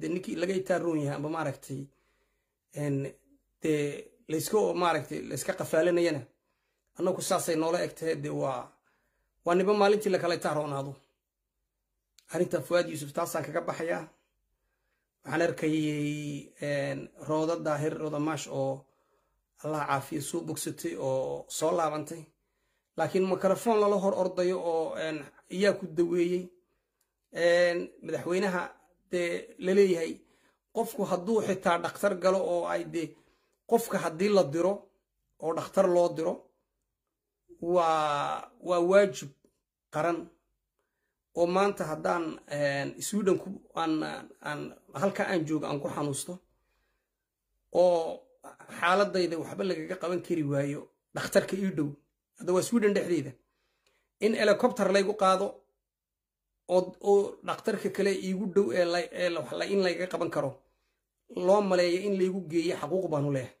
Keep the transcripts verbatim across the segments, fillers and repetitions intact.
de ninkii laga itaaroon yahay amba maaragtay dee layska maaragtay layska qafaalanayana annagu saasay noola eg tahay dee waa waa niba maalintii lakala itaaronaado arrinta Fuad Yusuf taasaan kaga baxayaa waxaan arkayay rooda daahir rooda maash oo Allah caafiyo soo bogsatay oo soo laabantay laakiin mikrofon lala hor ordayo oo iyaa ku daweeyay madaxweynaha dee la leeyahay qofku hadduu xitaa dhakhtar galo oo ay dee qofka haddii la diro oo dhakhtar loo diro waa waa waajib qaran oo maanta haddaan Sweden ku aan aan halka aan joogo aan ku xanuusto oo xaaladayda waxba lagaga qaban kari waayo dhakhtarka ii dhow hada waa Sweden dhexdeeda in helicopter laygu qaado oo oo dhakhtarka kale iigu dhow ee la ee la in layga qaban karo loo maleeyo in laygu geeyo xaquuq baan u leeyahay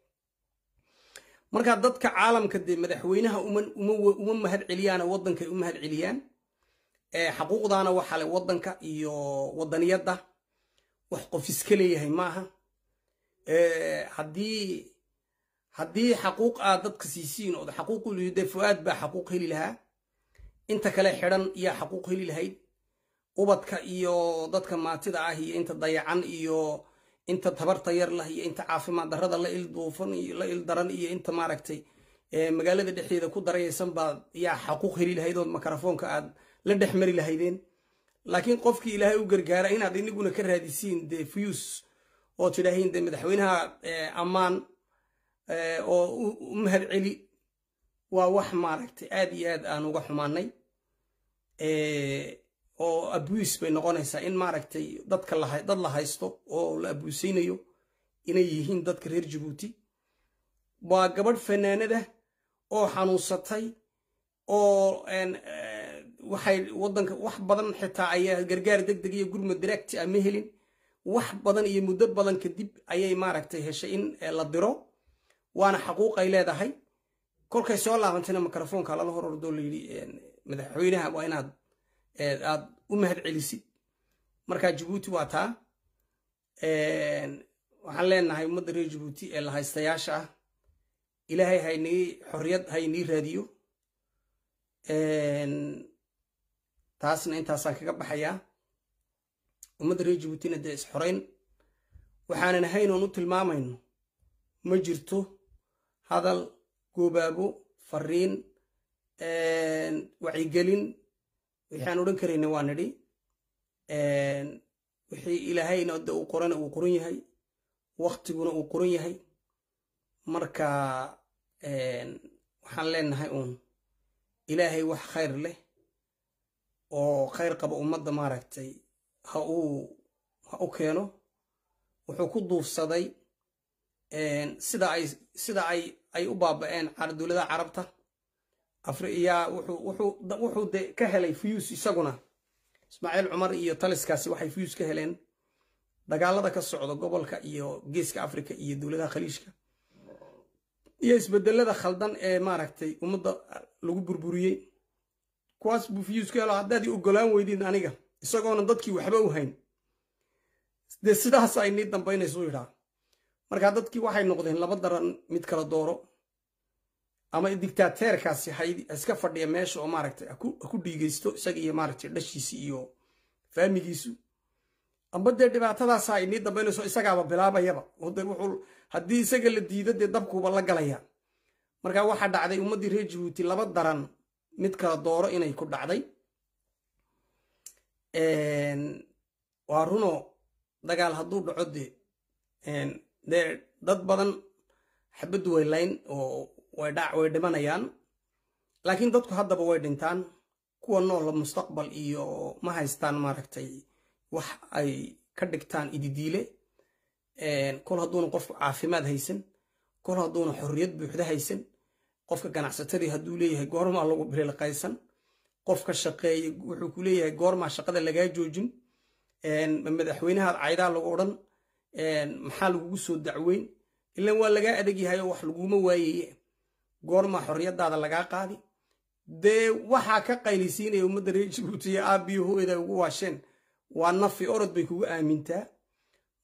marka dadka caalamka de madaxweynaha uma uma mahad celiyaan wadanka uma mahad celiyaan ee xaquuqdaana waxa le wadanka iyo wadaniyada wax qof iska leeyahay maaha ee hadii hadii xaquuq aad dadka siisiin oo xaquuq u leeyahay Fuad ba xaquuq heli lahaa inta kale xiran iyo xaquuq heli lahayd ubadka iyo dadka maatida ah iyo inta dayacan iyo inta tabarta yar lah iyo inta caafimaad darrada la il duufan iyo la il daran iyo inta maaragtay ee magaalada dhexdeeda ku daraysan ba yaa xaquuq heli lahayd oo mikrofoonka aad la dhexmari lahaydeen laakiin qofkii Ilaahay u gargaara inaad iniguna ka raadisiin de fiyus oo tidaahin de madaxweynaha amaan oo u mahad celi waa wax maaragtay aad iyo aad aan uga xumaanay ee oo abuse bay noqonaysaa in maaragtay dadka la dad la haysto oo la abuusaynayo inay yihiin dadka reer Djibouti waa gabadh fanaanada oo xanuunsatay oo een waxay wadanka wax badan xitaa ayaa gargaar degdeg iyo gurma direct ah ma helin wax badan iyo muddo badan kadib ayay maaragtay heshay in la diro waana xaquuq ay leedahay kolkay soo laabantayna mikrofoonka la hor ordo leeyay madaxweynaha waa inaad aad u mahad celisid marka Djibouti waa taa een waxaan leenahay ummadda reer Djibouti ee la haystayaasha ah Ilaahay haynii xorriyad haynii raadiyo een taasna intaasaan kaga baxayaa ummadda reer Djiboutina dee is xoreyn waxaanan ahayn oo u tilmaamayno ma jirto hadal goobaabo fariin een wacyigelin waxaan oran kareynaa waa nidhi een wixii Ilaahayna uu qorana uu qoran yahay waqtiguna uu qoran yahay marka een waxaan leenahay uun Ilaahay wax khayr leh oo khayr qaba ummadda maaragtay ha uu ha u keeno wuxuu ku duufsaday een sida ay sida ay ay u baaba'een dowladda Carabta Afriya wuxuu wuxuu wuxuu de ka helay fiyus isaguna Ismaaciil Cumar iyo taliskaasi waxay fiyus ka heleen dagaalada ka socda gobolka iyo geeska Afrika iyo dowladaha Khaliijka iyo isbedelada khaldan ee maaragtay ummadda lagu burburiyay kuwaas buu fiyus ka helo haddaad u golaan weydin aniga isagoona dadkii waxba u hayn de sidaas ay nid dambaynayso yiraahdo marka dadkii waxay noqdeen laba daran mid kala dooro ama dictatorkaasi hay iska fadhiya meesha oo maaragtay ku dhiigeysto isaga iyo maaragtay dhashiisi iyo faamigiisu amba de dhibaatadaas ay nid dambaynayso isagaaba bilaabayaba wuxuu haddii isaga la diido de dabkuba la galaya marka waxa dhacday ummadii reer Djibouti laba daran mid kala dooro inay ku dhacday een waa runo dagaal hadduu dhaco de een dad badan xabad way leen oo way dhac way dhimanayaan laakiin dadku haddaba way dhintaan kuwa nool mustaqbal iyo ma haystaan maaragtay wax ay ka dhigtaan ididiile een kol hadduu qofku caafimaad haysan kol hadduu xorriyad buuxda haysan qofka ganacsatadii hadduu leeyahay goorma lagu birilqaysan qofka shaqeeyay wuxuu ku leeyahay goorma shaqada laga joojin een madaxweynaha cayda lagu oran een maxaa lagu soo dacweyn ilaa waa laga adag yahay wax lagu ma waayay goorma xorriyadaada laga qaadi de waxa ka qaylisiinay ummadda reer Djibouti aabiyo hooyada ugu waasheen waa nafi orod bay kugu aamintaa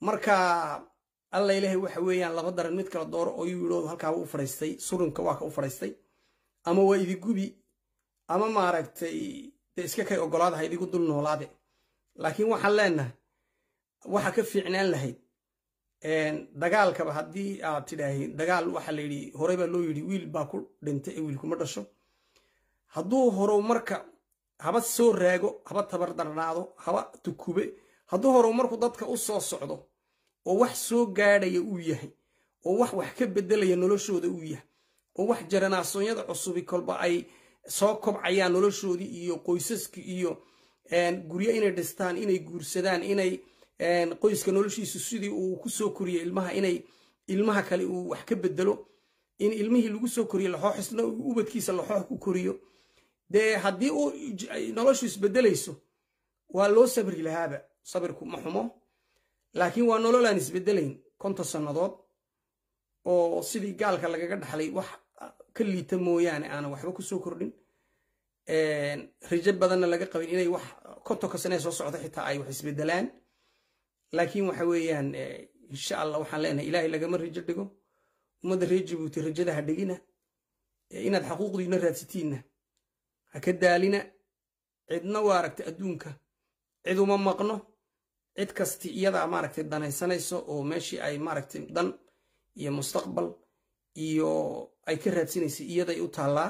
marka alla ilaahay waxa weeyaan laba daran mid kala dooro oo yidho halkaa u fariistay surunka waa ka u fariistay ama waa idi gubi ama maaragtay iska kay ogolaadahay idigu dul noolaade laakiin waxaan leenahay waxa ka fiicnaan lahayd dagaalkaba haddii aad tidhaahay dagaal waxa la yidhi horey baa loo yidhi wiil baa ku dhintay ee wiilkuma dhasho hadduu horow marka haba soo raago haba tabar darnaado haba tukube hadduu horow marku dadka u soo socdo oo wax soo gaadhaya uu yahay oo wax wax ka beddelaya noloshooda uu yahay oo wax jaranaasonyada cusubi kolba ay soo kobcayaan noloshoodii iyo qoysaskii iyo guryo inay dhistaan inay guursadaan inay qoyska noloshiisu sidii uu ku soo koriyo ilmaha inay ilmaha kale uu wax ka bedelo in ilmihii lagu soo koriyo laxooxisna ubadkiisa laxoox ku koriyo dee haddii uu noloshu isbedelayso waa loo sabri lahaaba sabirku ma xumo laakiin waa nolol aan isbedelayn konton sannadood oo sidii gaalka lagaga dhaxlay wax ka liita mooyaane aanan waxba ku soo kordhin rajo badanna laga qabin inay wax kontonka sane soo socda xitaa ay wax isbedelaan laakiin waxa weeyaan insha allah waxaan leenahay ilaahay lagama rajo dhigo ummadda reer Jabuuti rajada ha dhigina inaad xaquuqdiina raadsatiinna ha ka daalina cidna waa aragtay adduunka cid uma maqno cid kasti iyada maaragtay danaysanayso oo meeshii ay maaragtay dan iyo mustaqbal iyo ay ka raadsinayso iyaday u taallaa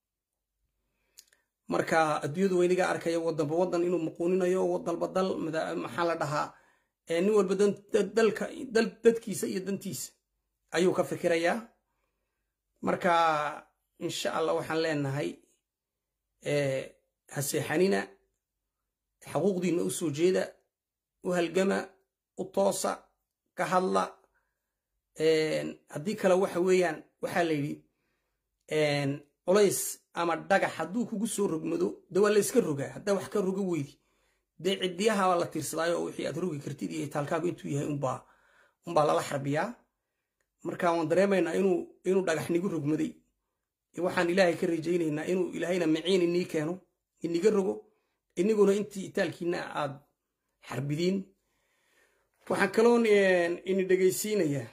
marka adduunyadu weyniga arkaya wadanba wadan inuu muquuninayo wadalba dal maxaa la dhahaa nin walba dalka dadkiisa iyo dantiisa ayuu ka fikirayaa marka insha allah waxaan leenahay ha seexanina xaquuqdiina u soo jeeda u halgama u toosa ka hadla haddii kale waxa weeyaan waxaa la yidhi culays ama dhagax hadduu kugu soo rogmado de waa la iska rogaa haddaa wax ka rogo weydi dee ciddiyaha waa la tiirsadaayo oo wixii aad rogi kartid iyo itaalkaagu intuu yahay unbaa unbaa lala xarbiyaa marka waan dareemaynaa inuu inuu dhagax nigu rogmaday waxaan ilaahay ka rajaynaynaa inuu ilaahayna miciin inii keeno iniga rogo iniguna intii itaalkiina aad xarbidiin waxaan kaloon ini dhegaysiinayaa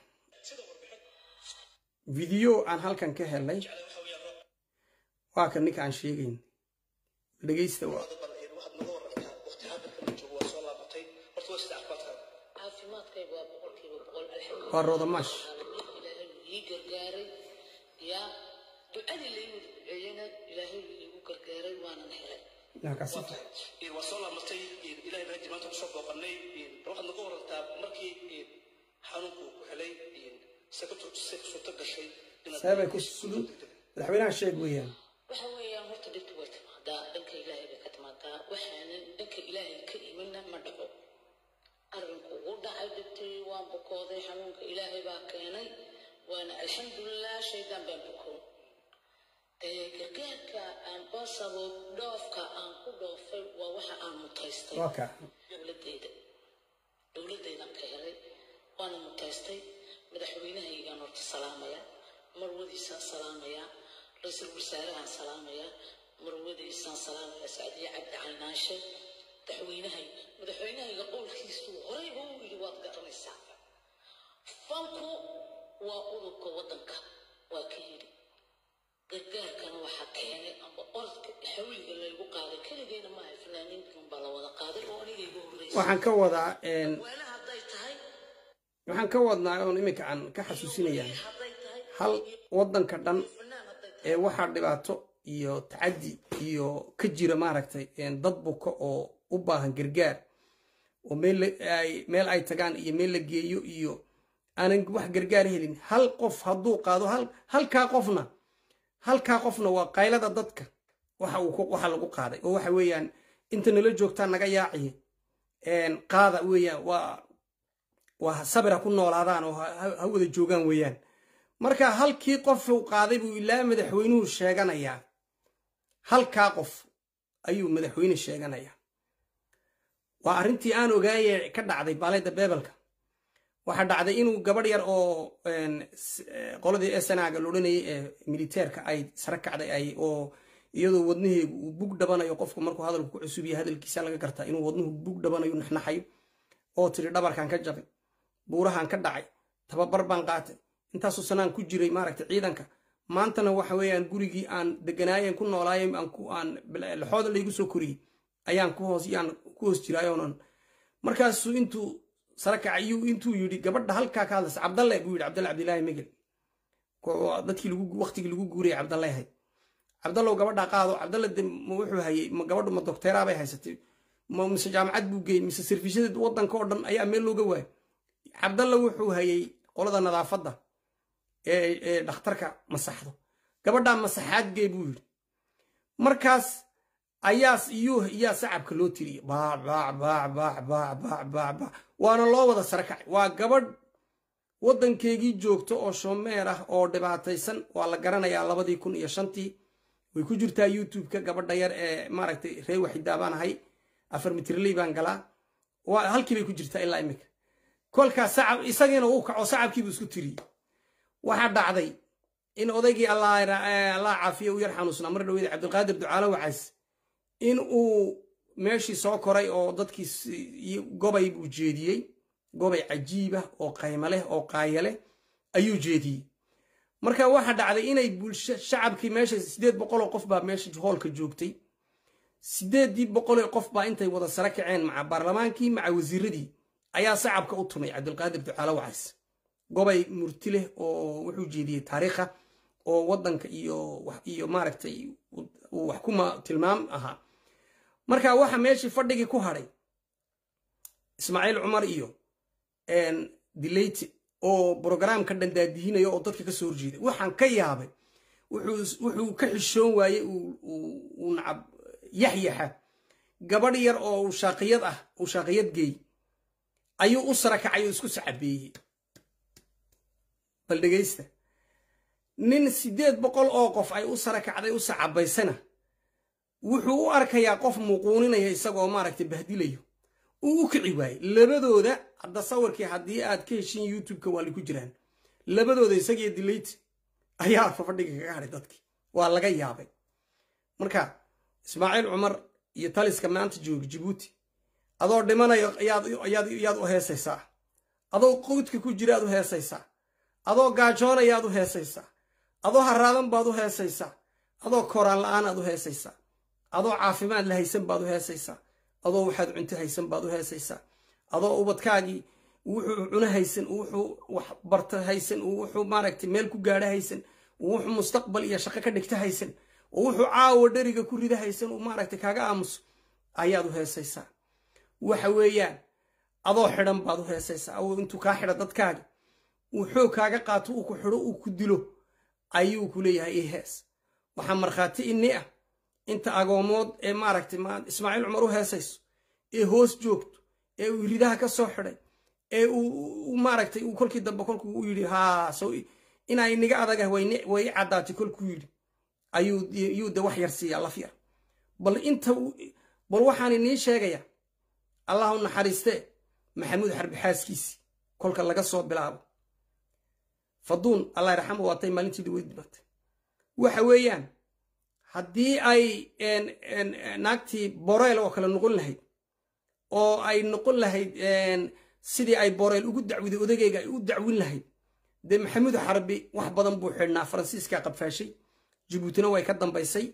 video aan halkan ka helay waa kan ninka aan sheegayn dhegaysta waa waa roodamaash sabay ku sudud madaxweynaha sheeg weeyaan waxa weeyaan horta dhibtu way timaadaa dhanka ilaahay bay ka timaadaa waxaana dhanka ilaahay ka imanna ma dhaco arrinku ugu dhacay dhibtii waan bukooday xanuunka ilaahay baa keenay waana alxamdulilah shaydaan baan bukoon gargaarka aan basabo dhoofka aan ku dhoofay waa waxa aan mutaystay dowladeyda dowladeydan ka helay waana mutaystay madaxweynahaygaan horta salaamaya marwadiisaan salaamaya ra-iisul wasaarahaan salaamaya marwadiisaan salaamaya sacdiye cabdi caynaashe madaxweynahay madaxweynahayga qowlkiisu horeyba uu yidhi waad garanaysaa fanku waa udubka waddanka waa ka yidhi gargaarkana waxaa keenay amba orodka xawliga laygu qaaday keligeyna maaha fanaaniinkan baa la wada qaaday oo aniga igu horreysay waxaan ka wadaa weela hadday tahay waxaan ka wadnaa oon iminka aan ka xasuusinayaa hal waddanka dhan ee waxaa dhibaato iyo tacaddi iyo ka jira maaragtay dad buka oo u baahan gargaar oo meel ay meel ay tagaan iyo meel la geeyo iyo aanan wax gargaar helin hal qof hadduu qaado hal halkaa qofna halkaa qofna waa qaylada dadka waxa uu waxa lagu qaaday oo waxa weeyaan inta nala joogtaan naga yaaciye qaada weeyaan waa waa sabira ku noolaadaan oo ha wada joogaan weeyaan marka halkii qof uu qaaday buu ilaa madaxweynuhu sheeganayaa halkaa qof ayuu madaxweyne sheeganayaa waa arrintii aan ogaayay ka dhacday baalayda beebelka waxaa dhacday inuu gabadh yar oo qoladii snaaga loodhanayay ee militeerka ay sare kacday ay oo iyadoo wadnaheegu uu bug dhabanayo qofku markuu hadalku ku cusub yahay hadalkiisa laga gartaa inuu wadnuhu bug dhabanayo naxnaxayo oo tiri dhabarkan ka jabay buurahan ka dhacay tababar baan qaatay intaasoo sanaan ku jiray maaragtay ciidanka maantana waxa weeyaan gurigii aan deganaayeen ku noolaayeen aan ku aan laxooda laygu soo koriyey ayaan ku hoos yaan ku hoos jiraayoon markaasuu intuu saraka ayuu intuu yidhi gabadha halkaa ka hadlaysa cabdalle buu yidhi cabdalle cabdilaahi migel dadkii lagu waqtigii lagu guuriyay cabdalle ahayd cabdallow gabadha qaado cabdalle wuxuu hayay gabadhu ma dokteeraa bay haysatay ma mise jaamacad buu geeyey mise sarfishadeed waddanka oo dhan ayaa meel looga waayay cabdalle wuxuu hayay qolada nadaafadda ee dhakhtarka masaxdo gabadhaa masaxaad gee buu yidhi markaas ayaas iyo iyaa sacabka loo tiriyey baac baac baac baac baac baac baac baac waana loo wada sare kacay waa gabadh waddankeygii joogto oo shoomeer ah oo dhibaataysan waa la garanayaa labadii kun iyo shantii way ku jirtaa youtube-ka gabadha yar ee maaragtay ree waxidaa baan ahay afar mitirley baan galaa waa halkii bay ku jirtaa ilaa imika kolkaas sacab isagiina uu kaco sacabkiibuu isku tiriyey waxaa dhacday in odaygii allah caafiye u yar xanuusnaa mar dhaweeda cabdilqaadir ducaalo wacays in uu meeshii soo koray oo dadkii gobay buu jeediyey gobay cajiibah oo qaymo leh oo qaaya leh ayuu jeediyey marka waxaa dhacday inay bulsho shacabkii meesha sideed boqoloo qof baa meesha hoolka joogtay sideedii boqoloo qof baa intay wada sare kaceen maca baarlamaankii maca wasiiradii ayaa sacabka u tumay cabdilqaadir ducaalo wacays gobay murti leh oo wuxuu jeediyey taariikha oo waddanka iyo iyo maaragtay uu wax kuma tilmaam ahaa marka waxa meeshii fadhigii ku hadhay ismaaciil cumar iyo dilayti oo brograamka dhandaadihinayo oo dadka ka soo horjeeday waxaan ka yaabay wuxuu ka xishoon waayey uu nacab yaxyaxa gabadh yar oo shaaqiyad ah uu shaaqiyad geey ayuu u sara kacay oo isku sacabeeyey bal dhegaysta nin sideed boqol oo qof ay u sara kacday u sacabaysana wuxuu u arkayaa qof muuquuninaya isagoo maaragtay bahdilayo uu u kici waayey labadooda hadda sawirkii haddii aad ka heshin youtube-ka waa liku jiraan labadooda isagiyo dilayti ayaa fafadhiga kaga hadhay dadkii waa laga yaabay marka ismaaciil cumar iyo taliska maanta jooga jabuuti adoo dhimanayo ayaad u heesaysaa adoo qowdka ku jira aad u heesaysaa adoo gaajoonayaad u heesaysaa adoo haraadan baad u heesaysaa adoo koraan la-aan aad u heesaysaa adoo caafimaad la haysan baad u heesaysaa adoo waxaad cunto haysan baad u heesaysaa adoo ubadkaagii wuxuu cuno haysan wuxuu wax barta haysan wuxuu maaragtay meel ku gaadho haysan wuxuu mustaqbal iyo shaqo ka dhigta haysan wuxuu caawa dheriga ku rida haysan uu maaragtay kaaga aamuso ayaad u heesaysaa waxa weeyaan adoo xidhan baad u heesaysaa oo intuu kaa xidha dadkaagi wuxuu kaaga qaato uu ku xidho uu ku dilo ayuu ku leeyahay ii hees waxaa markhaati inni ah inta agoomood ee maaragtay ismaaciil cumar u heesayso ee hoos joogto ee uu ridaha ka soo xidhay ee uu maaragtay uu kolkii dambe kolkuu u yidhi haa soo inay niga adagah way caddaatay kolkuu yidhi ayuu de wax yar siiyaa laf yar bal inta bal waxaan inii sheegaya allah u naxariistee maxamuud xarbi xaaskiisii kolka laga soo bilaabo faduun allah yarxamu waatay maalintiida way dhimatay waxa weeyaan haddii ay naagtii boreel oo kale noqon lahayd oo ay noqon lahayd sidii ay boreel ugu dacwiday odageyga ay u dacwin lahayd dee maxamuud xarbi wax badan buu xidhnaa faransiiskaa qabfaashay jabuutina way ka dambaysay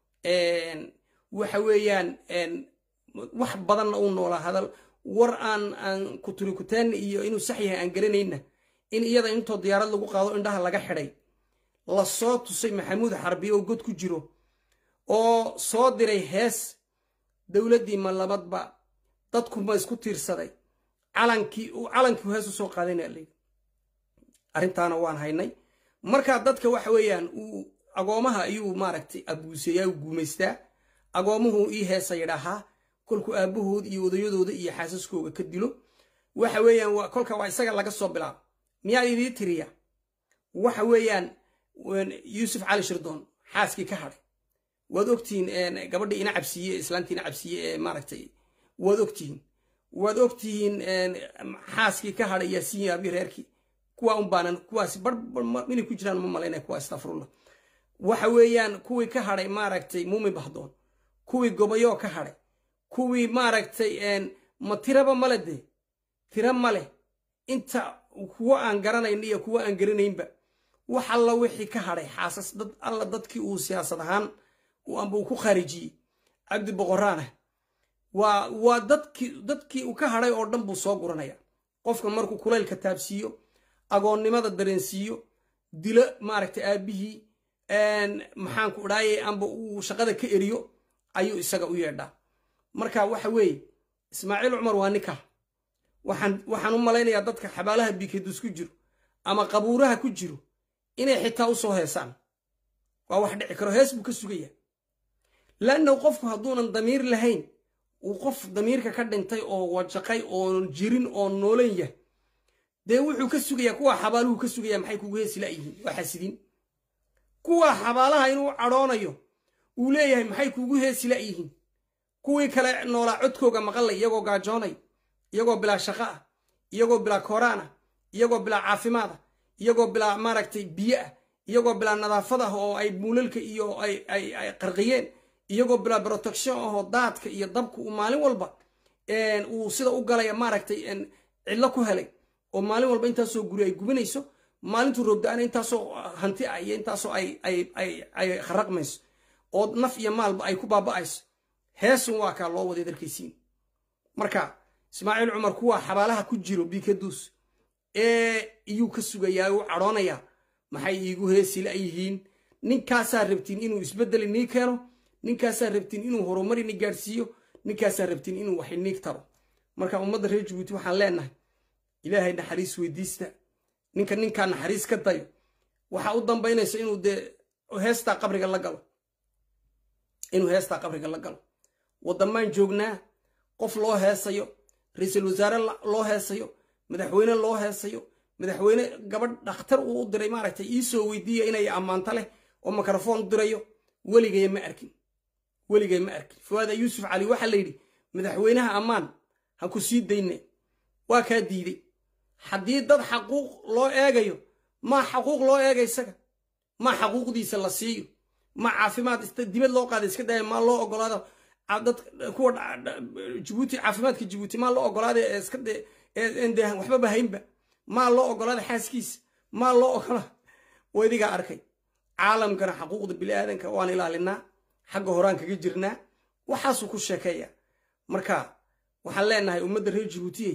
waxa weeyaan wax badanna uu noolaa hadal war aan aan kuturikuteen iyo inuu sax yahay aan garanayna in iyada intoo diyaarad lagu qaado indhaha laga xidhay la soo tusay maxamuud xarbi oo god ku jiro oo soo diray hees dowladdii ma labadba dadku ma isku tiirsaday calankii calankii hees u soo qaadayna leey arrintaana waan haynay marka dadka waxa weeyaan uu agoomaha ayuu maaragtay abuuseeyaa u guumaystaa agoomuhu ii heesa yidhaahaa kolku aabahood iyo odayadooda iyo xaasaskooga ka dilo waxa weeyaan kolka waa isaga laga soo bilaabo miyaa idii tiriya waxa weeyaan yuusuf cali shirdoon xaaskii ka hadhay waad ogtihiin gabadhii ina cabsiye islaantii ina cabsiye ee maaragtay waad ogtihiin waad ogtihiin xaaskii ka hadhay yaasiin abi reerkii kuwa un baanan kuwaasi bar inay ku jiraan ma malaynaya kuwa astafurullah waxa weeyaan kuwii ka hadhay maaragtay muumi bahdoon kuwii gobayoo ka hadhay kuwii maaragtay ma tiraba male dee tira male inta kuwa aan garanayn iyo kuwa aan garanaynba wax alla wixii ka hadhay xaasas dad alla dadkii uu siyaasad ahaan uu amba uu ku khaarijiyey cabdi boqoraana waa waa dadkii dadkii uu ka hadhay oo dhan buu soo guranaya qofka markuu kulaylka taabsiiyo agoonnimada dareensiiyo dilo maaragtay aabihii maxaan ku dhaayay amba uu shaqada ka eriyo ayuu isaga u yeedhaa marka waxa weeye ismaaciil cumar waa ninka waxaan waxaan u malaynayaa dadka xabaalaha bikeedus ku jiro ama qabuuraha ku jiro inay xitaa u soo heesaan waa wax dhici karo hees buu ka sugaya laanna qofku hadduunan damiir lahayn uu qof damiirka ka dhintay oo wajaqay oo jirin oo noolan yahay dee wuxuu ka sugayaa kuwa xabaaluhu ka sugayaa maxay kugu heesi la'yihiin waa xasidiin kuwa xabaalaha inuu cadhoonayo uu leeyahay maxay kugu heesi la'yihiin kuwii kale noolaa codkooga maqalay iyagoo gaajoonay iyagoo bilaa shaqo ah iyagoo bilaa kooraan ah iyagoo bilaa caafimaad ah iyagoo bilaa maaragtay biyo ah iyagoo bilaa nadaafad ah oo ay muulalka iyo ay ay ay qarqiyeen iyagoo bilaa protection ah oo daadka iyo dabka uu maalin walba uu sida u galaya maaragtay cidlo ku helay oo maalin walba intaasoo guri ay gubinayso maalintuu roobda-ana intaasoo hanti ah iyo intaasoo ay ay ay ay kharaqmayso oo naf iyo maalba ay ku baaba'ayso heesun waa kaa loo waday darkaysiin marka ismaaciil cumar kuwa xabaalaha ku jiro bikeedus ee iyuu ka sugayaa uu cadhoonayaa maxay iigu heesi la'yihiin ninkaasaa rabtiin inuu isbeddel inii keeno ninkaasaa rabtiin inuu horumar ini gaadhsiiyo ninkaasaa rabtiin inuu wax iniig taro marka ummadda reer jabuuti waxaan leenahay ilaahay naxariis weydiista ninka ninkaa naxariis ka dayo waxaa u dambaynaysa inuu dee heestaa qabriga la galo inuu heestaa qabriga la galo waddamaan joognaa qof loo heesayo ra-iisul wasaare loo heesayo madaxweyne loo heesayo madaxweyne gabadh dhakhtar uu u diray maaragtay ii soo weydiiya inay ammaanto leh oo mikrofon dirayo weligay ma arkin weligay ma arkin fuwaada yuusuf cali waxaa la yidhi madaxweynaha ammaan ha ku sii dayne waa kaa diiday haddii dad xaquuq loo eegayo maa xaquuq loo eega isaga maa xaquuqdiisa la siiyo ma caafimaad dibad loo qaada iska daya maa loo ogolaado dad kuwa jabuuti caafimaadka jabuuti maa loo ogolaaday ee iska de de waxbaba haynba maa loo ogolaaday xaaskiisa maa loo ogola wadigaa arkay caalamkana xaquuqda bini'aadanka waan ilaalinaa xagga horaan kaga jirnaa waxaasuu ku sheekeeya marka waxaan leenahay ummadda reer jabuutiyey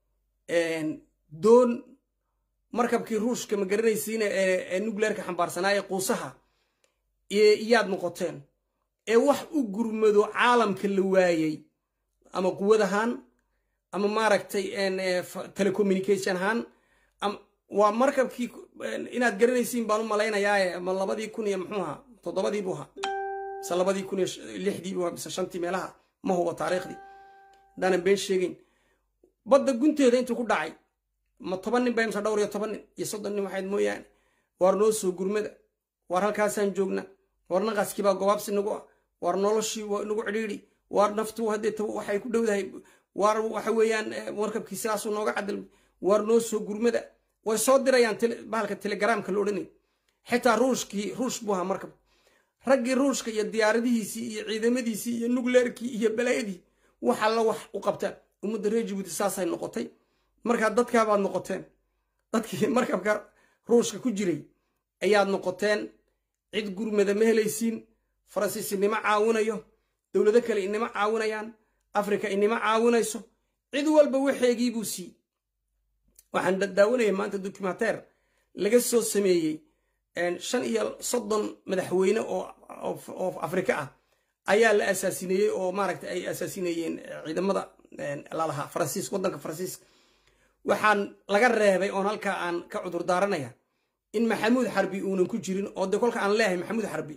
doon markabkii ruushka ma garanaysiina ee nucleerka xambaarsanaa ee quusaha iyaad noqoteen ee wax u gurmado caalamka la waayey ama quwad ahaan ama maaragtay telecommunication ahaan waa markabkii inaad garanaysiin baan u malaynayaa ama labadii kun iyo muxuu ahaa toddobadii buu ahaa mise labadii kun iyo lixdii buu ahaa mise shantii meelaha ma huba taariikhdii haddaanan been sheegayn badda gunteeda intuu ku dhacay ma toban nin bay mise dhowr iyo toban nin iyo soddon nin waxayd mooyaane waar noo soo gurmada waar halkaasaan joogna waar naqaskii baa gobaabsi nagu ah waar noloshii nagu cidhiidhi waar naftu haddee waxay ku dhowdahay waar waxa weeyaan markabkii sidaasuu nooga cadal waar noo soo gurmada way soo dirayaan bahalka telegramka la odhanay xitaa ruushkii ruush buu ahaa markab raggii ruushka iyo diyaaradihiisii iyo ciidamadiisii iyo nukleerkii iyo balaayadii wax alla wax u qabtaan ummadda reer jabuuti saasay noqotay markaa dadkaabaad noqoteen dadkii markabka ruushka ku jiray ayaad noqoteen cid gurmada ma helaysiin faransiis inima caawinayo dowlado kale inima caawinayaan afrika inima caawinayso cid walba waxeegii buu siiyey waxaan daawanaya maanta documenteer laga soo sameeyey shan iyo soddon madaxweyne oo afrika ah ayaa la asaasineeyey oo maaragtay ay asaasineeyeen ciidamada lalahaa faransiis waddanka faransiiska waxaan laga reebay oon halkaa aan ka cudur daaranaya in maxamuud xarbi uunan ku jirin oo de kolka aan leeyahay maxamuud xarbi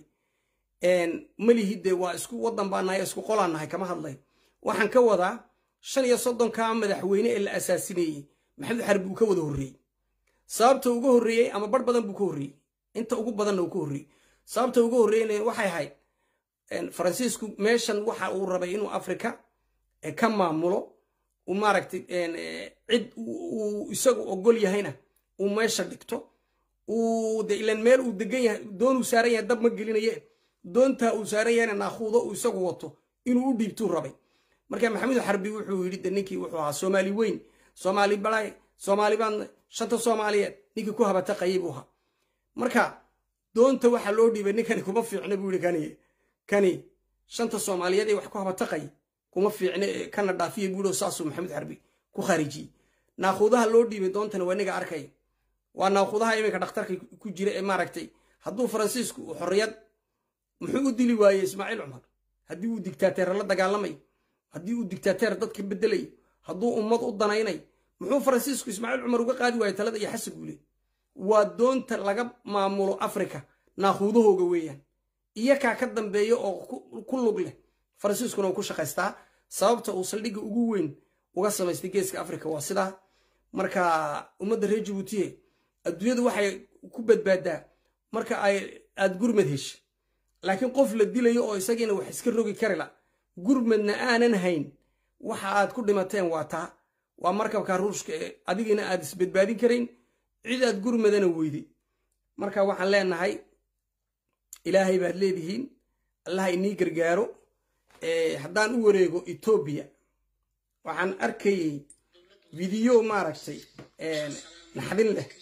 malihide waa isku waddan baa nahay isku qolaan nahay kama hadlay waxaan ka wadaa shan iyo soddonka madaxweyne ee la asaasineeyey maxamuud xarbi uu ka wada horreeyey sababta uga horreeyey ama bar badan buu ka horreeyey inta ugu badanna uu ka horreeyey sababta uga horreeyna waxay ahayd faransiisku meeshan waxa uu rabay inuu afrika ka maamulo uu maaragtay cid uu isagu ogol yahayna uu meesha dhigto uu de ilan meel uu degan yahay doon uu saaran yahay dab ma gelinaye doontaa uu saaran yahayna naaquudo uu isagu wato inuu u dhiibtuu rabay marka maxamuud xarbi wuxuu yidhi de ninkii wuxuu ahaa soomaali weyn soomaali balaay soomaali baan shanta soomaaliyeed ninkii ku habata qayibuha marka doonta waxa loo dhiibay ninkani kuma fiicna buu yiri kani kani shanta soomaaliyeed ee wax ku habata qay kuma fiicna kana dhaafiye buulo saasu maxamed harbi ku khariji naaqudaha loo dhiibay doontana waa niga arkay waa naaqudaha iminka dhakhtarka ku jira ee maaragtay hadduu faransiisku xorriyad muxuu u dili waayey ismaaciil cumar haddii uu dictator la dagaalamay haddii uu dictator dadka bedelay hadduu ummad u danaynay muxuu faransiisku ismaaciil cumar uga qaadi waayey talada iyo xasan guule waa doonta laga maamulo afrika naaqudahooga weeyaan iyakaa ka dambeeya oo ku lug leh faransiiskuna uu ku shaqaystaa sababta uu saldhigga ugu weyn uga samaystay geeska afrika waa sidaa marka ummadda reer jabuutiye adduunyadu waxay ku badbaadaa marka ay aad gurmad hesho laakiin qof la dilayo oo isagiina wax iska rogi kari la gurmadna aanan hayn waxa aad ku dhimateen waa taa waa markabka ruushka ee adigina aad isbadbaadin karayn cid aad gurmadana weyday marka waxaan leenahay ilaahay baad leedihiin allah inii gargaaro haddaan u wareego Ethiopia waxaan arkayay video maaragtay naxdin leh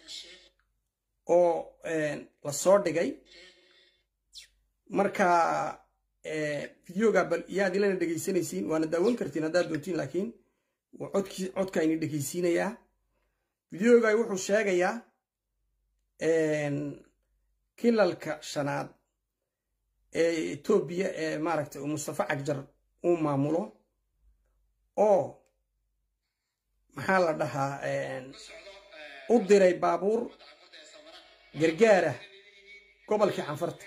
oo la soo dhigay marka videoga bal yaad ilana dhageysanaysiin waana daawan kartiin haddaad doontiin laakiin codkii codka ayni dhageysiinayaa videoga wuxuu sheegayaa kilalka shanaad ee Ethiopia ee maaragtay Mustafa Cagjar uu maamulo oo maxaa la dhahaa u diray baabuur gargaara gobolkii Canfarta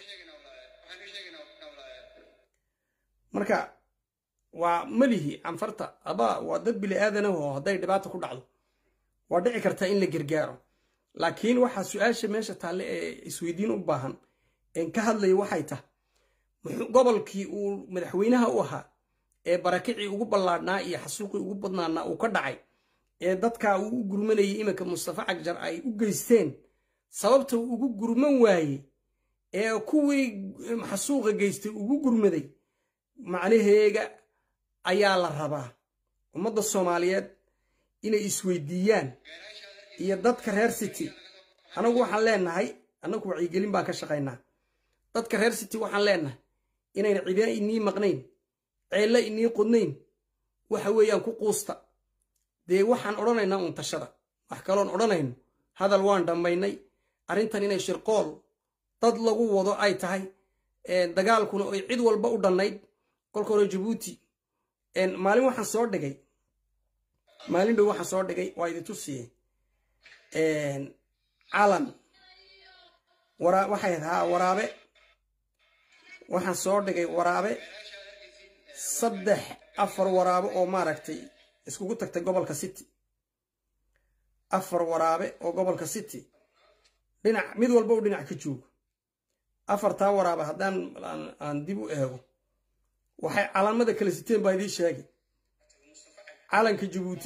marka waa malihi Canfarta aba waa dad bili aadan oo haday dhibaato ku dhacdo waa dhici karta in la gargaaro laakiin waxa su'aasha meesha taale ee isweydiin u baahan in ka hadlay waxay tahay gobolkii uu madaxweynaha u ahaa ee barakicii ugu ballaadnaa iyo xasuuqii ugu badnaana uu ka dhacay ee dadka uu u gurmanayay imanka Mustafa Cagjar ay u geysteen sababta uu ugu gurman waayey ee kuwii xasuuqa geystay ugu gurmaday macnaheega ayaa la rabaa ummadda Soomaaliyeed inay isweydiiyaan iyo dadka reer city anagu waxaan leenahay anagu wacyigelin baan ka shaqaynaa dadka reer city waxaan leenahay inayna cidina inii maqnayn ceella inii qodnayn waxa weeyaan ku quusta dee waxaan odhanaynaa un tashada wax kaloon odhanayno hadal waan dhammaynay arrintan inay shirqool dad lagu wado ay tahay dagaalkuna ay cid walba u dhannayd kolka hore Djibouti maalin waxaan soo dhigay maalin dhow waxaan soo dhigay waa idin tusiyey calan wara waxay ahaa waraabe waxaan soo dhigay waraabe saddex afar waraabe oo maaragtay iskugu tagtay gobolka city afar waraabe oo gobolka city dhinac mid walba u dhinac ka joogo afartaa waraabe haddaan aan dib u eego waxay calaamada kala siteen baa idin sheegay calanka Djibouti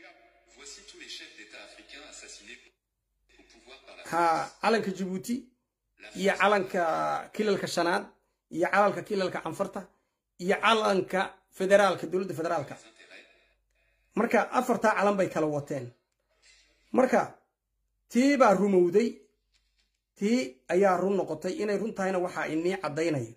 ha calanka Djibouti iyo calanka kilalka shanaad iyo calanka kilalka Canfarta iyo calanka federaalka dawladda federaalka marka afartaa calan bay kala wateen marka tii baa rumowday tii ayaa run noqotay inay run tahayna waxa inii cadaynayo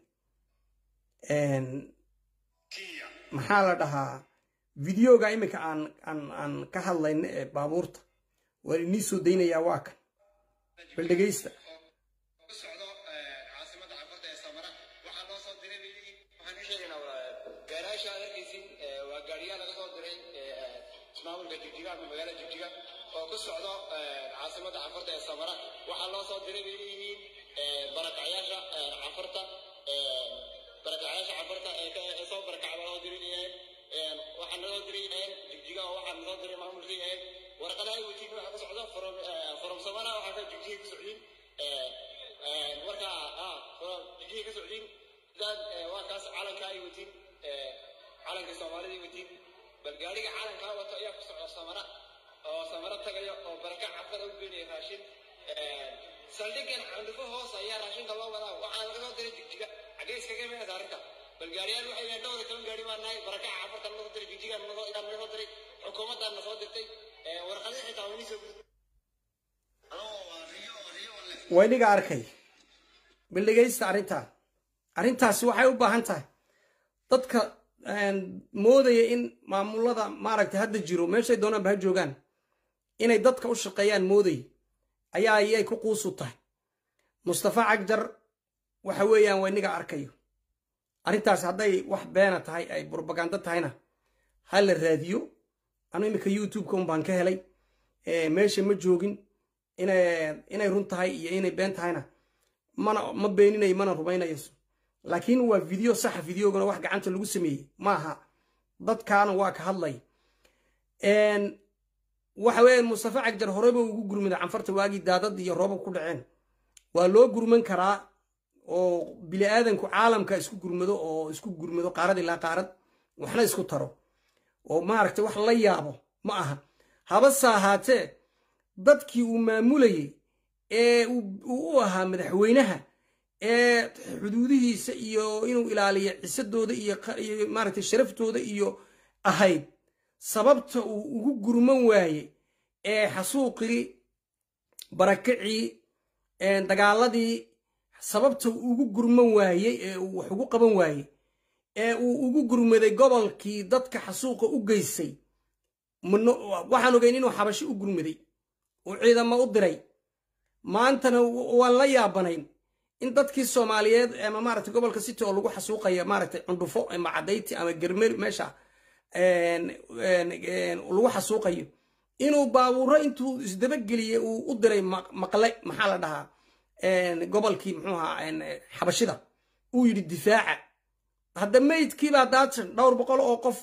maxaa la dhahaa videoga imika aan aan aan ka hadlayno ee baabuurta waa inii soo daynayaa waa kan bal dhageysta wayniga arkay bildhigaysta arrintaa arrintaasi waxay u baahan tahay dadka moodaya in maamulada maaragtay hadda jiro meeshay doonaanba ha joogaan inay dadka u shaqeeyaan mooday ayaa ayay ku quusu tahay mustafa cagjar waxa weeyaan wayniga arkayo arrintaas hadday wax beena tahay ay propaganda tahayna ha la raadiyo anu imika youtube-ka un baan ka helay meesha ma joogin inay inay run tahay iyo inay been tahayna mana ma beeninayo mana rumaynayo laakiin waa video sax videogana wax gacanta lagu sameeyay maaha dadkaana waa ka hadlay een waxa weeyaan mustafa cagjar horeba ugu gurmida canfarta waagi daadad iyo roobab ku dhaceen waa loo gurman karaa oo bili aadanku caalamka isku gurmado oo isku gurmado qaarad ilaa qaarad waxna isku taro oo maaragtay wax la yaabo ma aha haba saahaatee dadkii uu maamulayay ee uu u ahaa madaxweynaha ee xuduudihiisa iyo inuu ilaaliyo cisadooda iyo maaragtay sharaftooda iyo ahayd sababta uu ugu gurman waaye ee xasuuqii barakacii dagaaladii sababta uu ugu gurman waaye ee uu wax ugu qaban waaye ee uu ugu gurmaday gobolkii dadka xasuuqa u geysay waxaan ogeyn inuu xabashi u gurmaday uu ciidamo u diray maantana waan la yaabanayn in dadkii Soomaaliyeed ama maaragtay gobolka City oo lagu xasuuqaya maaragtay cundufo ama cadayti ama garmeel meesha een een lagu xasuuqayo inuu baabuuro intuu isdaba galiyay uu u diray maqle maxaa la dhahaa een gobolkii muxuu ahaa een xabashida uu yiri difaaca hadda meydkii baa daadsan dhowr boqol oo qof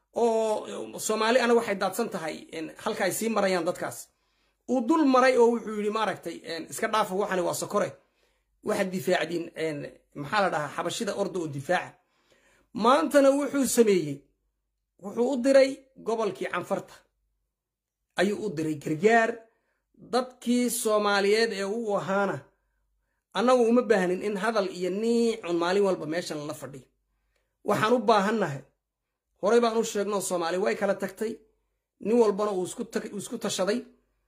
oo Soomaali ana waxay daadsan tahay in halka ay sii marayaan dadkaas uu dul maray oo wuxuu yiri maaragtay iska dhaaf waxani waa sokore waxa difaacdiin een maxaa la dhahaa xabashida ordo oo difaaca maantana wuxuu sameeyay wuxuu u diray gobolkii canfarta ayuu u diray gargaar dadkii Soomaaliyeed ee uu ahaana annagu uma baahnin in hadal iyo niicun maalin walba meeshan la fadhiyo waxaan u baahannahay horey baan u sheegnay Soomaali way kala tagtay nin walbana uu isku isku tashaday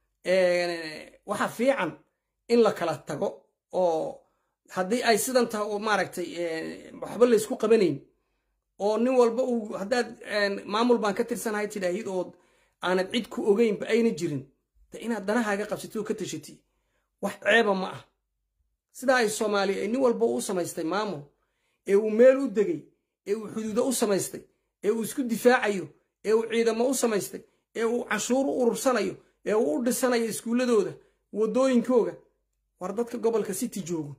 ee waxa fiican in la kala tago oo haddii ay sidan tahay oo maaragtay waxba la isku qabanayn oo nin walba uu hadaad maamul baan ka tirsanahay tidaahid oo aanad cid ku ogeyn ba ayna jirin ta inaad danahaaga qabsato ka tashati wax ceeba ma ah sida ay Soomaali ay nin walba u samaystay maamul ee uu meel u degay ee uu xuduudo u samaystay ee uu isku difaacayo ee uu ciidamo u samaystay ee uu cashuur u urursanayo ee uu u dhisanayo iskuuladooda wadooyinkooda war dadka gobolka City joogo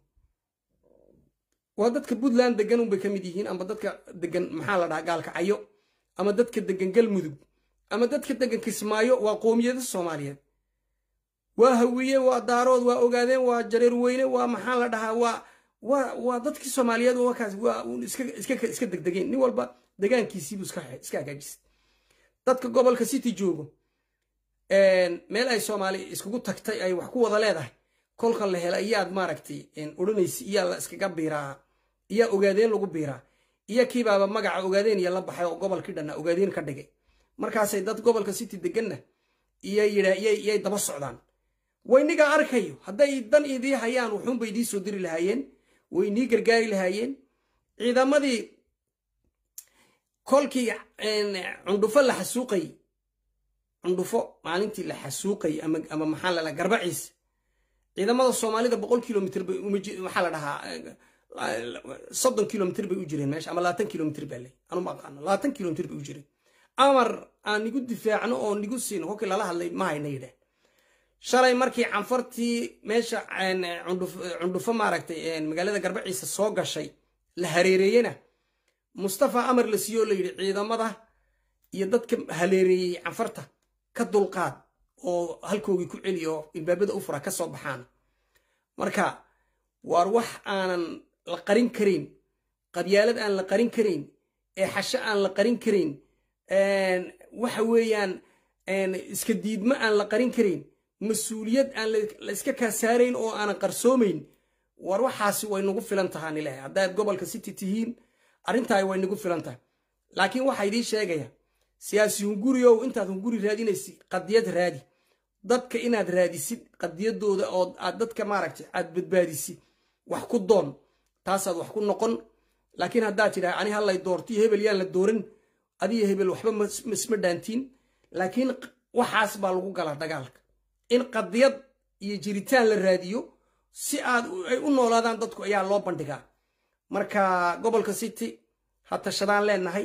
waa dadka Puntland degan un bay kamid yihiin ama dadka degan maxaa la dhahaa gaalka cayo ama dadka degan galmudug ama dadka degan Kismaayo waa qoomiyada Soomaaliyeed waa hawiye waa daarood waa ogaadeen waa jareer weyne waa maxaa la dhahaa waa waa waa dadkii Soomaaliyeed waa kaas waa iska iska iska degdegeen nin walba degaankiisii iska iska hagaajis dadka gobolka City joogo een meel ay Soomaali iskugu tagtay ay wax ku wada leedahay kolka la helay ayaad maaragtay in oranaysi iyo la iskaga biiraa iyo ogaadeen lagu biiraa iyo kiibaaba magaca ogaadeen iyo la baxay oo gobolkii dhanna ogaadeen ka dhigay markaasay dad gobolka City deganna iyo yiraahiyay daba socdaan wayniga arkayo haday dan idii hayaan wuxuun bay idii soo diri lahaayeen wayni gargaari lahaayeen ciidamadii kolkii cundufo la xasuuqay cundufo maalintii la xasuuqay ama ama maxaa la garbaciis ciidamada Soomaalida boqol kilomitir bay waxa la dhahaa soddon kilomitir bay u jireen meesha ama labaatan kilomitir baa leh anu ma aqaan labaatan kilomitir bay u jireen amar aan nigu difaacno oo nigu siin hokii lala hadlay ma hayna yidhaah shalay markii canfartii meesha cunduf cundufo maaragtay magaalada garbaciisa soo gashay la hareereeyena Mustafa amar la siyo la yiri ciidamada iyo dadka hareereeyay canfarta ka dulqaad oo halkoogii ku celiyo ilbaabada u fura ka soo baxaan marka war wax aanan la qarin karin qabyaalad aan la qarin karin ee xasha aan la qarin karin een waxa weeyaan een iska diidma aan la qarin karin mas'uuliyad aan la iska ka saareen oo aan qarsoomeyn war waxaasi way nagu filan tahay ilaahay hadaad gobolka City tihiin arintaay way nagu filan tahay laakiin waxa idin sheegaya siyaasi hunguriyow intaad hunguri raadinaysid qadiyad raadi dadka inaad raadisid qadiyadooda oo aad dadka maaragtay aad badbaadisid wax ku doon taasaad wax ku noqon laakiin haddaad tidhaha ani hallay doorto iyo hebel yaan la dooran adiga hebel waxba isma dhaantiin laakiin waxaas baa lagu galaa dagaalka in qadiyad iyo jiritaan la raadiyo si aad ay u noolaadaan dadku ayaa loo bandhigaa marka gobolka city ha tashadaan leenahay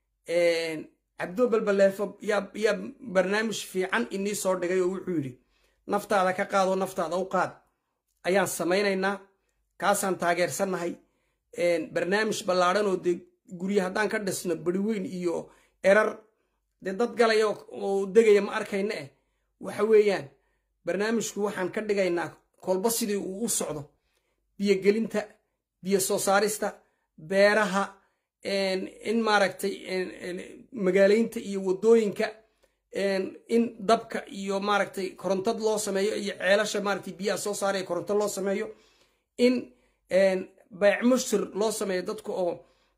cabdo balbaleefo yaa barnaamij fiican inii soo dhigay oo wuxuu yidhi naftaada ka qaado naftaada u qaad ayaan samaynaynaa kaasaan taageersannahay barnaamij ballaadhan oo dee gurya haddaan ka dhisno bari weyn iyo erar dee dad galaya oo degaya ma arkayna eh waxa weeyaan barnaamijku waxaan ka dhigaynaa kolba sidii uu u socdo biyogelinta biyo soo saarista beeraha in maaragtay magaalaynta iyo wadooyinka in dabka iyo maaragtay korontad loo sameeyo iyo ceelasha maaragtay biyaha soo saaraya koronto loo sameeyo in bayc mushtir loo sameeyo dadka oo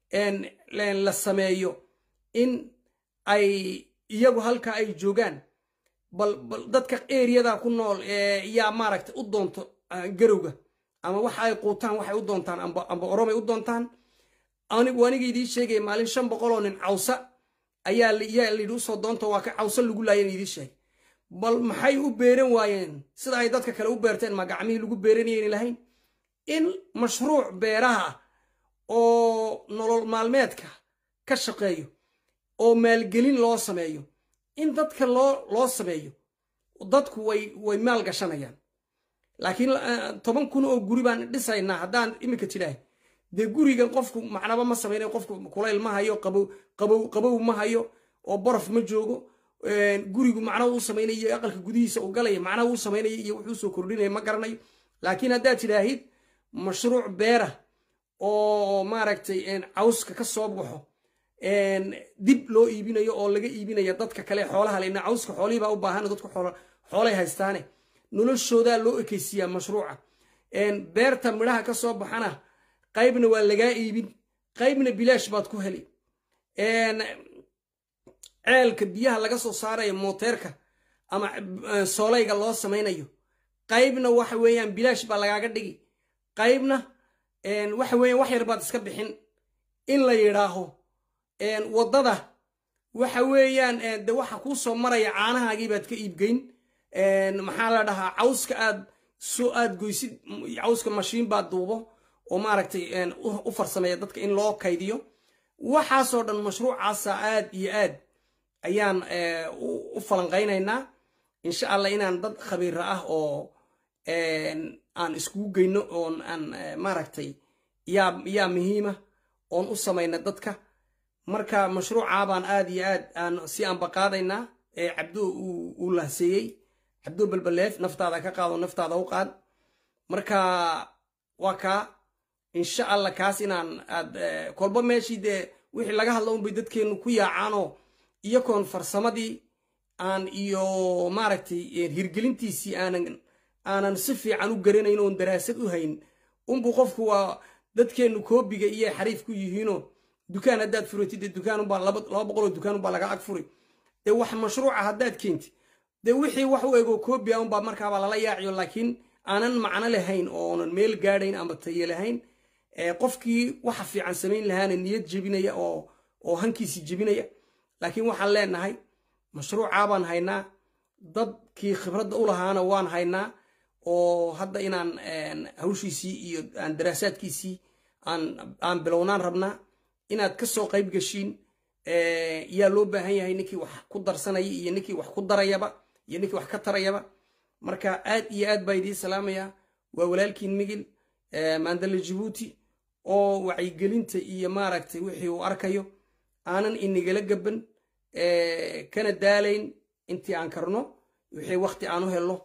la sameeyo in ay iyagu halka ay joogaan bal bal dadka eriyada ku nool yaa maaragtay u doonto garowga ama waxa ay quutaan waxay u doontaan amba amba oromay u doontaan anigu aniga idii sheegay maalin shan boqol oo nin cawsa ayaa la yidhi usoo doonta waa ka cawsa lagu laayeen idii sheegay bal maxay u beeran waayeen sida ay dadka kale u beerteen ma gacmihii lagu beeranayeen lahayn in mashruuc beeraha oo nolol maalmeedka ka shaqeeyo oo maalgelin loo sameeyo in dadka loo loo sameeyo dadku way way maal gashanayaan laakiin toban kun oo guri baan dhisaynaa haddaan imika tidhaah dee gurigan qofku macnaba ma samaynayo qofku kulayl ma hayo qabow qabow qabow ma hayo oo borof ma joogo gurigu macna uu samaynayo aqalka gudihiisa uu galaya macna uu samaynayo iyo wuxuu soo kordhinaya ma garanayo laakiin haddaad tidhaahid mashruuc beera oo maaragtay cawska ka soo baxo dib loo iibinayo oo laga iibinayo dadka kale xoolaha leh cawska xoolihii baa u baahan dadku xoolay haystaane noloshoodaa loo ekaysiiyaa mashruuca beerta midhaha ka soo baxana qaybna waa lagaa iibin qaybna bilaash baad ku heli ceelka biyaha laga soo saarayo mooteerka ama soolayga loo samaynayo qaybna waxa weeyaan bilaash baa lagaaga dhigi qaybna waxa weeyaan wax yar baad iska bixin in la yidhaaho waddada waxa weeyaan de waxa kuu soo maraya caanahaagii baad ka iibgeyn maxaa la dhahaa cawska aad soo aad goysid cawska mashiin baad duubo oo maaragtay u farsameeya dadka in loo kaydiyo waxaasoo dhan mashruucaasa aad iyo aad ayaan u falanqaynaynaa insha allah inaan dad khabiira ah oo aan iskugu geyno oon aan maaragtay yaa yaa muhiima oon u samayna dadka marka mashruucaabaan aad iyo aad aan si aan baqaadaynaa cabdo uu lahseeyey cabdo balbaleef naftaada ka qaado naftaada u qaad marka waa kaa insha allah kaas inaan aad kolba meeshii dee wixii laga hadlo unbay dadkeennu ku yaacaanoo iyakoon farsamadii aan iyo maaragtay hirgelintiisii aanan aanan si fiican u garanayn oon daraasad u hayn unbuu qofku waa dadkeennu koobiga iyo xariif ku yihiinoo dukaan haddaad furatid dee dukaan unbaa laba boqoloo dukaan unbaa laga ag furi dee wax mashruuca haddaad keentid dee wixii wax u egoo koobiga unbaa markaabaa lala yaaciyo laakiin aanan macno lahayn oonan meel gaadhayn ama taye lahayn qofkii waxa fiican samayn lahaana niyad jebinaya oo oo hankiisii jebinaya laakiin waxaan leenahay mashruucaa baan haynaa dadkii khibradda u lahaana waan haynaa oo hadda inaan hawshiisii iyo aan daraasaadkiisii aan aan bilownaan rabnaa inaad ka soo qayb gashiin yaa loo baahan yahay ninkii wax ku darsanaya iyo ninkii wax ku darayaba iyo ninkii wax ka tarayaba marka aad iyo aad baa idiin salaamayaa waa walaalkiin migil maandala jabuuti oo wacyigelinta iyo maaragtay wixii uu arkayo aanan inagala gaban kana daalayn intii aan karno wixii waqti aan u helno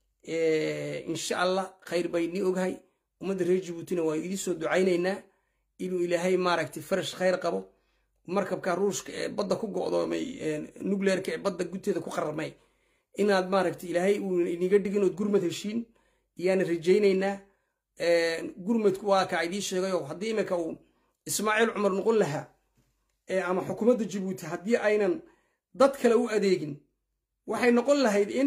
insha allah khayr baynii oghay ummadda reer jabuutina waa idii soo ducaynaynaa inuu ilaahay maaragtay farash khayr qabo markabka ruushka ee badda ku go'doomay nuclearka ee badda guteeda ku qararmay inaad maaragtay ilaahay uu iniga dhigin ood gurmad heshiin iyaan rajaynaynaa gurmadku waa ka idii sheegay oo haddii imika uu ismaaciil cumar noqon lahaa ama xukuumadda jabuuti haddii aynan dad kale u adeegin waxay noqon lahayd in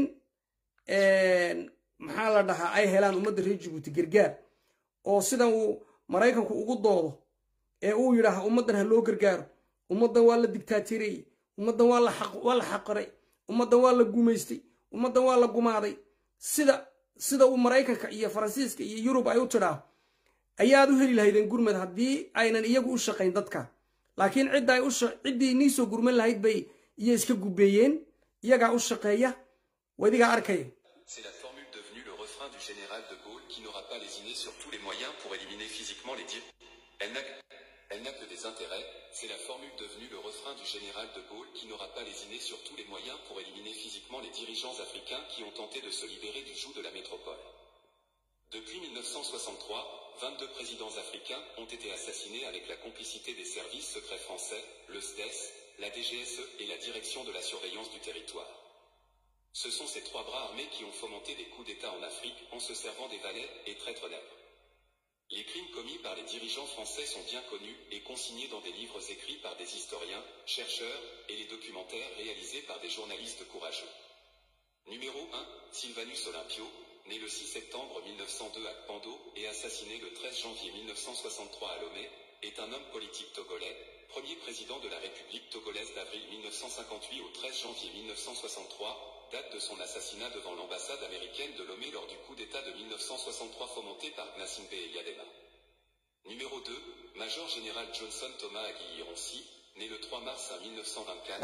maxaa la dhahaa ay helaan ummadda reer Djibouti gargaar oo sidan uu Maraykanku ugu doodo ee uu yiraahdo ummadan ha loo gargaaro ummadan waa la dictatoriyay ummadan waa la xaq waa la xaqray ummadan waa la guumeystay ummadan waa la gumaaday sida sida uu Maraykanka iyo Faransiiska iyo Yurub ay u tiraa ayaad u heli lahaydeen gurmad haddii aynan iyagu u shaqayn dadka laakiin cid ay u cidii ni soo gurman lahayd bay iyo iska gubeeyeen iyaga u shaqeeya wadiga arkay. C'est la formule devenue le refrain du général de Gaulle qui n'aura pas lésiné sur tous les moyens pour éliminer physiquement les dirigeants. Elle n'a Elle n'a que des intérêts, c'est la formule devenue le refrain du général de Gaulle qui n'aura pas lésiné sur tous les moyens pour éliminer physiquement les dirigeants africains qui ont tenté de se libérer du joug de la métropole. Depuis mille neuf cent soixante-trois, vingt-deux présidents africains ont été assassinés avec la complicité des services secrets français, le S D E S, la D G S E et la Direction de la surveillance du territoire. Ce sont ces trois bras armés qui ont fomenté des coups d'État en Afrique en se servant des valets et traîtres nègres. Les crimes commis par les dirigeants français sont bien connus et consignés dans des livres écrits par des historiens, chercheurs, et les documentaires réalisés par des journalistes courageux. Numéro un, Sylvanus Olympio, né le six septembre mille neuf cent deux à Kpando et assassiné le treize janvier mille neuf cent soixante-trois à Lomé, est un homme politique togolais, premier président de la République togolaise d'avril mille neuf cent cinquante-huit au treize janvier mille neuf cent soixante-trois, date de son assassinat devant l'ambassade américaine de Lomé lors du coup d'État de mille neuf cent soixante-trois fomenté par Gnassingbé Eyadema. Numéro deux, Major Général Johnson Thomas Aguiyi-Ironsi, né le trois mars mille neuf cent vingt-quatre,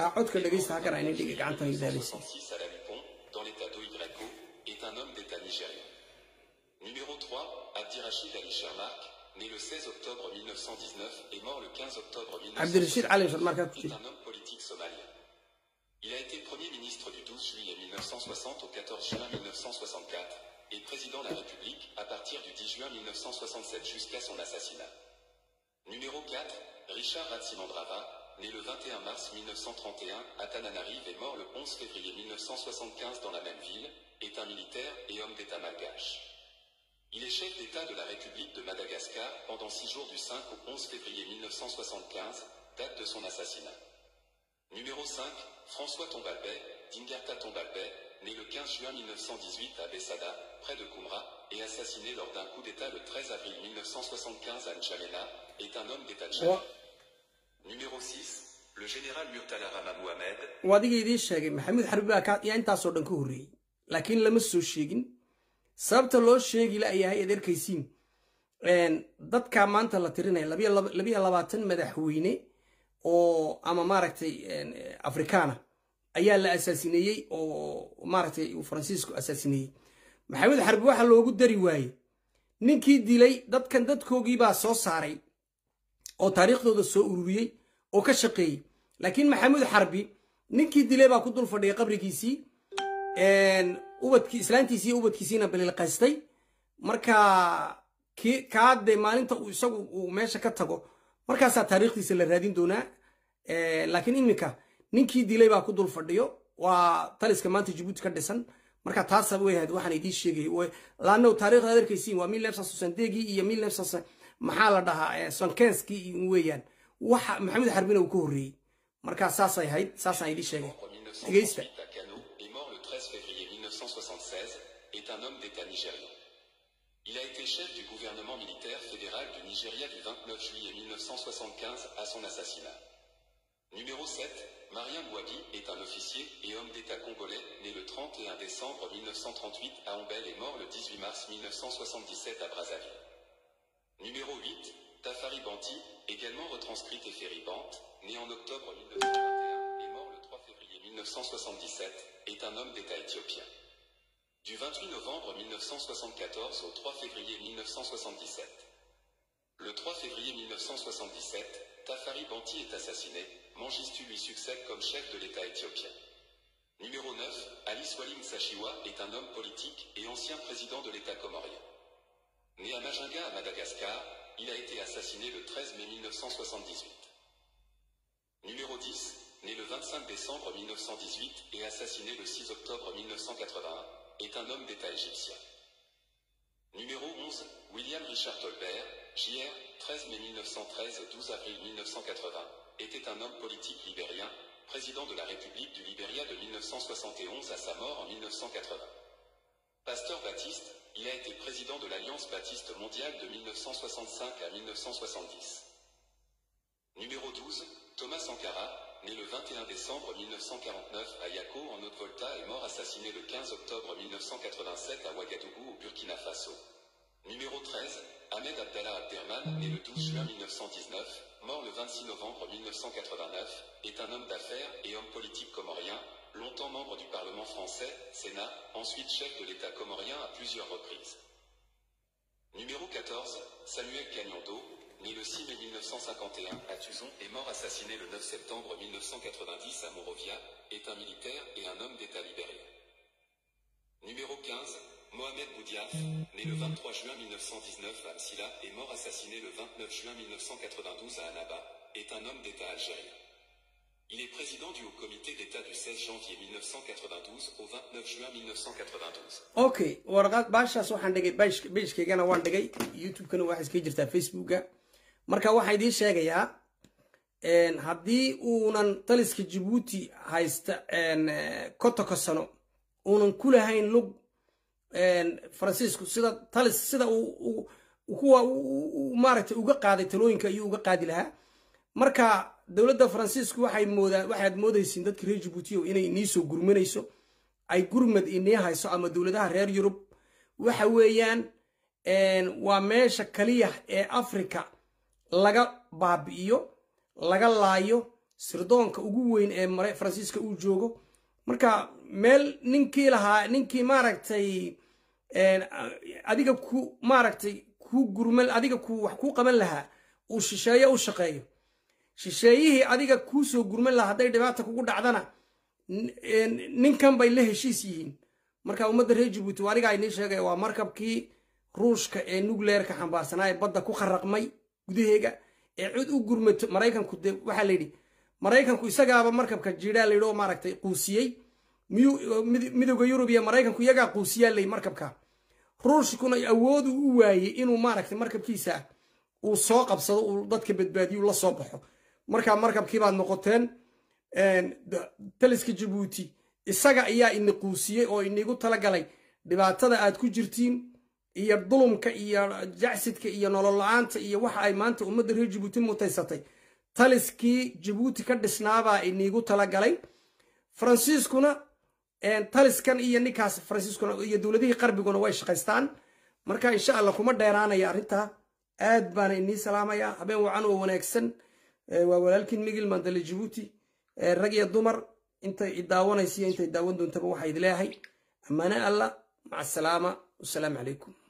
soixante-six à la Lupon, dans l'état d'Oigreko, est un homme d'État nigérien. Numéro trois, Abdirachid Ali Shermark, né le seize octobre mille neuf cent dix-neuf et mort le quinze octobre mille neuf cent soixante, est un homme politique somalien. Il a été Premier ministre du douze juillet mille neuf cent soixante au quatorze juin mille neuf cent soixante-quatre et président de la République à partir du dix juin mille neuf cent soixante-sept jusqu'à son assassinat. Numéro quatre, Richard Ratsimandrava, né le vingt et un mars mille neuf cent trente et un à Tananarive et mort le onze février mille neuf cent soixante-quinze dans la même ville, est un militaire et homme d'État malgache. Il est chef d'État de la République de Madagascar pendant six jours du cinq au onze février mille neuf cent soixante-quinze, date de son assassinat. Numéro cinq, François Tombalbay, Dingarta Tombalbay, né le quinze juin mille neuf cent dix-huit à Bessada, près de Koumra, et assassiné lors d'un coup d'État le treize avril mille neuf cent soixante-quinze à N'Djamena, est un homme d'État tchadien. Oh. Numéro six, le général Murtala Rama Mohamed. وادي يدي شيء محمد حربي كان يعني تصور كوري لكن لما سوشيجن سبت الله شيء لا يهاي يدير كيسين إن ضد كمان تلا ترينا لبي لبي لباتن مدحويني أو أما ماركتي أفريقيا أيال الأساسينية أو ماركتي وفرنسيسكو أساسينية محمد حربي واحد لو جود رواية نكى ديلي ضد كان ضد كوجي باصوص عري أو تاريخ ضد السعودية أو كشقي لكن محمد حربي نكى ديلي باكود الفريق قبل كيسي إن وبد كيسلانتيسي وبد كيسينا بالقصتي مركا كي كاد مالنت وسو وماشى كتغو markaas taariikhdiisa la raadin doonaa ee laakiin imika ninkii dilay baa ku dul fadhiyo waa taliska maanta Djibouti ka dhisan marka taas way ahayd waxaan idin sheegay way laano taariikhda adeerkaysiin waa mille neuf cent soixante-dix iyo mille neuf cent maxaa la dhahaa sonkenski weeyaan waxa maxamed xarbina uu ka horeeyay marka saas ay ahayd saas aan idin sheegay dhageysta est mort le treize février mille neuf cent soixante-seize est un homme d'État nigérien. Il a été chef du gouvernement militaire fédéral du Nigeria du vingt-neuf juillet mille neuf cent soixante-quinze à son assassinat. Numéro sept, Marien Bouabi est un officier et homme d'État congolais, né le trente et un décembre mille neuf cent trente-huit à Ombel et mort le dix-huit mars mille neuf cent soixante-dix-sept à Brazzaville. Numéro huit, Tafari Banti, également retranscrite et Ferry-Bant, né en octobre mille neuf cent vingt et un et mort le trois février mille neuf cent soixante-dix-sept, est un homme d'État éthiopien. Du vingt-huit novembre mille neuf cent soixante-quatorze au trois février mille neuf cent soixante-dix-sept. Le trois février mille neuf cent soixante-dix-sept, Tafari Banti est assassiné, Mengistu lui succède comme chef de l'État éthiopien. Numéro neuf, Ali Swalim Sachiwa est un homme politique et ancien président de l'État comorien. Né à Majinga à Madagascar, il a été assassiné le treize mai mille neuf cent soixante-dix-huit. Numéro dix, né le vingt-cinq décembre mille neuf cent dix-huit et assassiné le six octobre mille neuf cent quatre-vingt-un, est un homme d'État égyptien. Numéro onze, William Richard Tolbert, J R, treize mai mille neuf cent treize douze avril mille neuf cent quatre-vingts, était un homme politique libérien, président de la République du Libéria de mille neuf cent soixante et onze à sa mort en mille neuf cent quatre-vingts. Pasteur Baptiste, il a été président de l'Alliance Baptiste Mondiale de mille neuf cent soixante-cinq à mille neuf cent soixante-dix. Numéro douze, Thomas Sankara, né le vingt et un décembre mille neuf cent quarante-neuf à Yako en Haute-Volta et mort assassiné le quinze octobre mille neuf cent quatre-vingt-sept à Ouagadougou au Burkina Faso. Numéro treize, Ahmed Abdallah Abderman, né le douze juin mille neuf cent dix-neuf, mort le vingt-six novembre mille neuf cent quatre-vingt-neuf, est un homme d'affaires et homme politique comorien, longtemps membre du Parlement français, Sénat, ensuite chef de l'État comorien à plusieurs reprises. Numéro quatorze, Samuel Cagnondo, né le six mai mille neuf cent cinquante et un à Tuzon et mort assassiné le neuf septembre mille neuf cent quatre-vingt-dix à Monrovia, est un militaire et un homme d'État libérien. Numéro quinze, Mohamed Boudiaf, né le vingt-trois juin mille neuf cent dix-neuf à Msila et mort assassiné le vingt-neuf juin mille neuf cent quatre-vingt-douze à Annaba, est un homme d'État algérien. Il est président du Haut Comité d'État du seize janvier mille neuf cent quatre-vingt-douze au vingt-neuf juin mille neuf cent quatre-vingt-douze. Okay, warqad baashaas waxaan dhigay page-keygana waan dhigay, YouTube-kana waxaa iska jirtaa Facebook-ga. Marka waxaa idiin sheegayaa een haddii uunan taliska Djibouti haysta een kotoko sano uunan ku lahayn lug een Francisco sida talis sida uu kuwa uu maaragtay uga qaaday talooyinka iyo uga qaadi lahaa. Marka dawladda Francisco waxay moodaan waxaad moodaysiin dadka reer Djibouti inay inii soo gurmanayso ay gurmad inii hayso ama dawladaha reer Yurub waxa weeyaan een waa meesha kaliya ee Afrika laga baabi'iyo laga laayo sirdoonka ugu weyn ee Maray Francisco uu joogo. Marka meel ninkii lahaa ninkii maaragtay een adiga ku maaragtay ku gurmal adiga ku wax ku qaban lahaa uu shisheeyo u shaqeeyo shisheeyihii adiga ku soo gurman lahaa haday dhibaato kugu dhacdana ninkan bay la heshiis yihiin. Marka ummadda reer Djibouti wariga ay nii sheegay waa markabkii Ruushka ee nuclear-ka xambaarsanaa badda ku kharaqmay gudaheega ee cid u gurmato Mareykanku waxa la yiri Mareykanku isagaaba markabka jiidaa la yiro maaragtay quusiyay midowga Yurub iyo Mareykanku iyaga quusiyaa lay markabka Ruushkuna awood u waayay inuu maaragtay markabkiisa uu soo qabsado uu dadka badbaadiyo la soo baxo. Marka markabkii baad noqoteen een taliska Djibouti isaga ayaa in quusiyay oo inigu tala galay dhibaatada aad ku jirtiin iyo dulumka iyo jacsidka iyo nolol la'aanta iyo waxa ay maanta ummadda reer Djibouti mutaysatay taliskii Djibouti ka dhisnaaba inigu tala galay. Franciscuna een taliskan iyo ninkaas Franciscuna iyo dawladihii qarbiguna way shaqaystaan. Marka insha Allah kuma dheeraanaya arinta aad baan inii salaamaya habeen wacan oo wanaagsan waa walaalkiin Miguel Mandela Djibouti rag iyo dumar inta idaawanaysiin inta daawan doontaba waxa idin leeyahay amaana Allah maca salaama wassalaam alaykum.